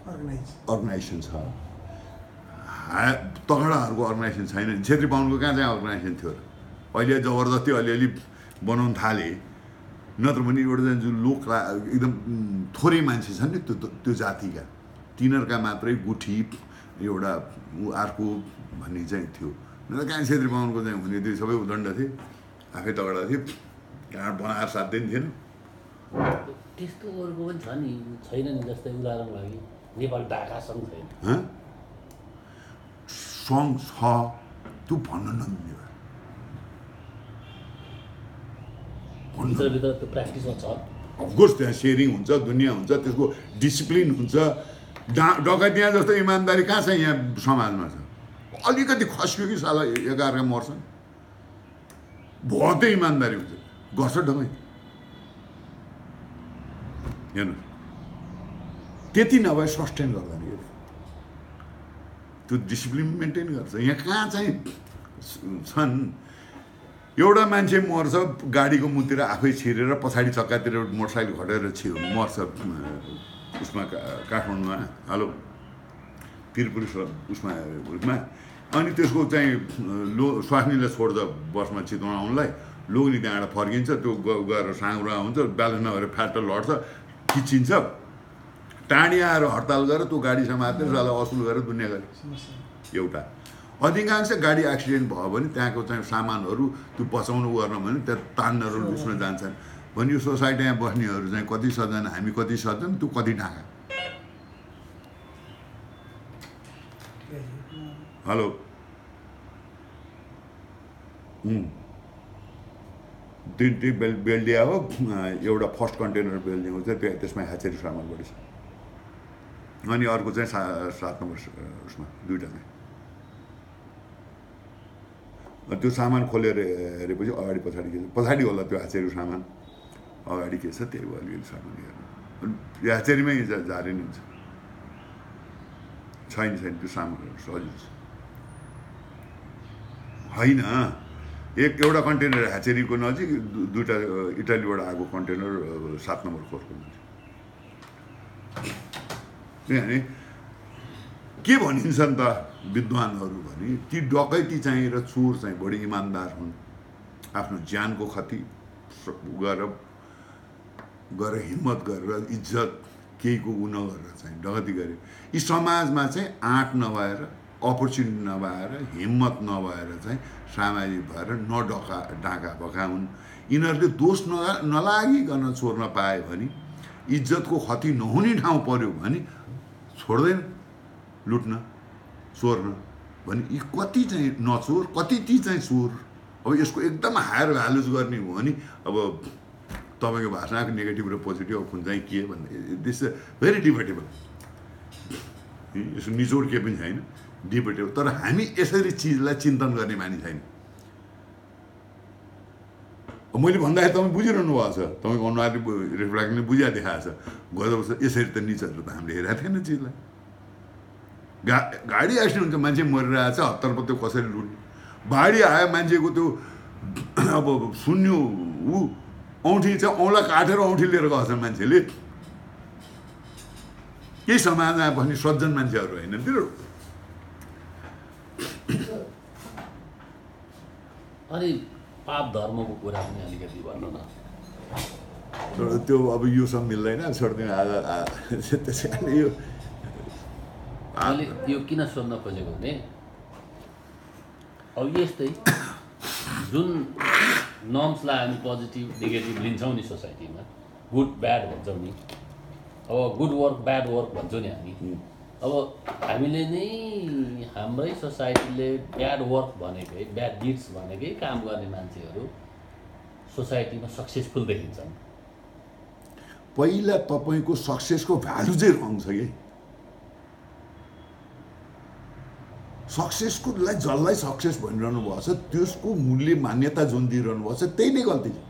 Organisation छ तगडाहरूको organisation छैन छेत्री बाहुनको कहाँ चाहिँ अर्गनाइजेसन थियो र अहिले जबरजस्ती अलिअलि बनाउन थाले नत्र भने एउटा चाहिँ जुन लोक एकदम थोरै मान्छे छन् नि त्यो जातिका तिनीहरूका मात्रै गुठी एउटा अर्को भन्ने चाहिँ थियो नत्र कहाँ छेत्री बाहुनको चाहिँ हुने त्यो सबै उदण्ड थिए आफै तगडा थिए कहाँ बनाएर साध्य नि थिएन त्यस्तो अरूको पनि छ नि छैन नि जस्तै उदाहरणको लागि नेपाल ढाका सङ्घ छैन सङ्घ छ त्यो भन्न नमिल्ने भित्रभित्र त्यो प्र्याक्टिसमा छ अफकोर्स त्यहाँ सेयरिङ हुन्छ दुनियाँ हुन्छ त्यसको डिसिप्लिन हुन्छ डकैतिया जस्तो इमान्दारी कहाँ छ यहाँ समाजमा छ अलिकति खस्यो कि साला एकाअर्का मर्छन् बहुतै इमान्दारी हुन्छ गर्छ डकै हेर्नु त्यति नभए सस्टेन गर्दैन यो त्यो डिसिप्लिन मेन्टेन गर्छ यहाँ कहाँ चाहिँ छन् एउटा मान्छे मर्छ गाडीको मुतिर आफै छिरेर पछाडि चक्कातिर मोटरसाइकल घटेर मर्छ उसमा काठमाडौँमा हेलो पिरपुरी उसमा अनि त्यसको चाहिँ स्वास्नीले छोड्छ बसमा चितवन आउनलाई लोग्ने त्यहाँबाट फर्किन्छ त्यो गएर साङ्ग्रो हुन्छ ब्यालेन्स नभएर फ्याट लड्छ खिचिन्छ टाढी आएर हडताल गरेर त्यो गाडी समातेर जसलाई असुल गरेर दुनियाँ गरे एउटा अधिकांश गाडी एक्सिडेन्ट भयो भने त्यहाँको चाहिँ सामानहरू त्यो बचाउनु गर्न भने त्यहाँ तान्न र लुस्न जान्छन् भने यो सोसाइटीमा बस्नेहरू चाहिँ कति सजन हामी कति सजन त्यो कति ढाका हेलो दुईटी बेल्डिया हो एउटा फर्स्ट कन्टेनर बेल्डिङ हुन्छ त्यसमा ह्याचेरी सामान बढी छ अनि अर्को चाहिँ 7 नम्बर उसमा दुईवटा चाहिँ त्यो सामान खोलेर हेरेपछि अगाडि पछाडि के छ पछाडि होला त्यो ह्याचेरी सामान अगाडि के छ त्यही भयो अलिअलि सामान हेर्नु ह्याचेरीमै झारे नि हुन्छ छैन त्यो सामानहरू सजिलो छ होइन एउटा कन्टेनर ह्याचेरीको नजिक दुईवटा इटालीबाट आएको कन्टेनर 7 नम्बर कोर्टको नजिक किनभने के भनिन्छ नि त विद्वानहरू भने ती डकैती चाहिँ र चोर चाहिँ बढी इमान्दार हुन् आफ्नो ज्यानको क्षति गरेर हिम्मत गरेर इज्जत केहीको उ नगरेर चाहिँ डकैती गरे यी समाजमा चाहिँ आँट नभएर अपर्च्युनिटी नभएर हिम्मत नभएर चाहिँ सामाजिक भएर डाका भएका हुन् यिनीहरूले दोष नलागिकन चोर्न पाए भने इज्जतको क्षति नहुने ठाउँ पर्यो भने छोड्दैन लुट्न चोर्न भने यी कति चाहिँ नचोर कति ती चाहिँ चोर अब यसको एकदम हायर भ्यालुज गर्ने हो भने अब तपाईँको भाषाको नेगेटिभ र पोजिटिभ कुन चाहिँ के भन्ने दिस भेरी डिबेटेबल यसको निचोड के पनि छैन डिबेटेबल तर हामी यसरी चिजलाई चिन्तन गर्ने मानिस छैन मैले भन्दाखेरि तपाईँ बुझिरहनु भएको छ तपाईँको अनुहार रिफ्लेक्टले बुझिया देखाएको छ गत वर्ष यसरी त निचहरू त हामीले हेरेको थिएन चिजलाई गाडी एक्सिडेन्ट हुन्छ मान्छे मरिरहेको छ हतारमा त्यो कसरी लुट्ने बाढी आयो मान्छेको त्यो अब सुन्यो ऊ औँठी चाहिँ औँला काटेर औँठी लिएर गएको छ मान्छेले केही समाजमा पनि सज्जन मान्छेहरू होइन तिनीहरू अनि पाप धर्मको कुरा पनि अलिकति भन्नु न त्यो अब योसँग मिल्दैन छोड्दिनु आज त्यसै कारण यो मैले यो किन सोध्न खोजेको भने अब यस्तै जुन नर्म्सलाई हामी पोजिटिभ नेगेटिभ लिन्छौँ नि सोसाइटीमा गुड ब्याड भन्छौँ नि अब गुड वर्क ब्याड वर्क भन्छौँ नि हामी अब हामीले नै हाम्रै सोसाइटीले ब्याड वर्क भनेकै ब्याड डिड्स भनेकै काम गर्ने मान्छेहरू सोसाइटीमा सक्सेसफुल देखिन्छन् पहिला तपाईँको सक्सेसको भ्यालु चाहिँ रङ छ कि सक्सेसकोलाई जसलाई सक्सेस भनिरहनु भएको छ त्यसको मूल्य मान्यता जुन दिइरहनु भएको छ त्यही नै गल्ती छ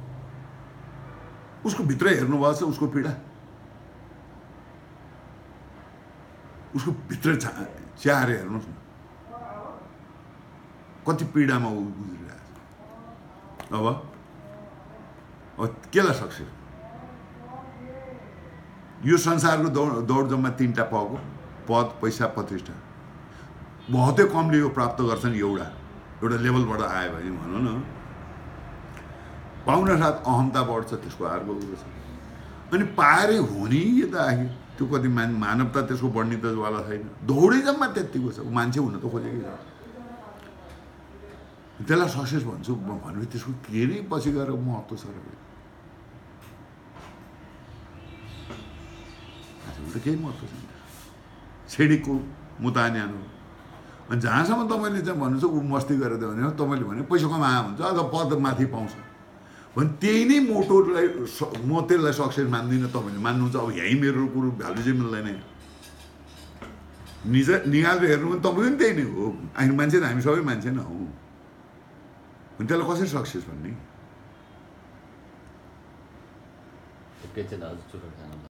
उसको भित्र हेर्नु भएको छ उसको पीडा उसको भित्र च्याएर हेर्नुहोस् न कति पीडामा ऊ गुज्रिरहेको छ अब केलाई सक्सेस यो संसारको दौडजममा 3टा पग हो, पद, पैसा, प्रतिष्ठा। बहुतै कमले यो प्राप्त गर्छन् एउटा लेभलबाट आयो भने भनौँ न, पाउन साथ अहमता बढ्छ, त्यसको अर्को छ। अनि पाएरै हुने यो त आखिर त्यो कति मानवता त्यसको बढ्ने त वाला छैन। दौडै जम्मा त्यत्तिको छ, मान्छे हुन त खोजेकै छ। त्यसलाई सक्सेस भन्छु भनेपछि त्यसको के नै पछि गएर महत्त्व छ र? त केही महत्त्व छैन। छेडीको मुतान्यानो। अनि जहाँसम्म तपाईँले चाहिँ भन्नुहुन्छ ऊ मस्ती गरेर भने तपाईँले भने पैसा कमायो भन्छ अथवा पद माथि पाउँछ भने त्यही नै मोटोलाई म त्यसलाई सक्सेस मान्दिनँ, तपाईँले मान्नुहुन्छ। अब यहीँ मेरो कुरो भ्यालु चाहिँ मिल्दैन। निकालेर हेर्नु भने तपाईँ पनि त्यही नै हो। आखिर मान्छे त हामी सबै मान्छे न हौ। अनि त्यसलाई कसरी सक्सेस भन्ने? एकैछिन हजुर चुरोट खानु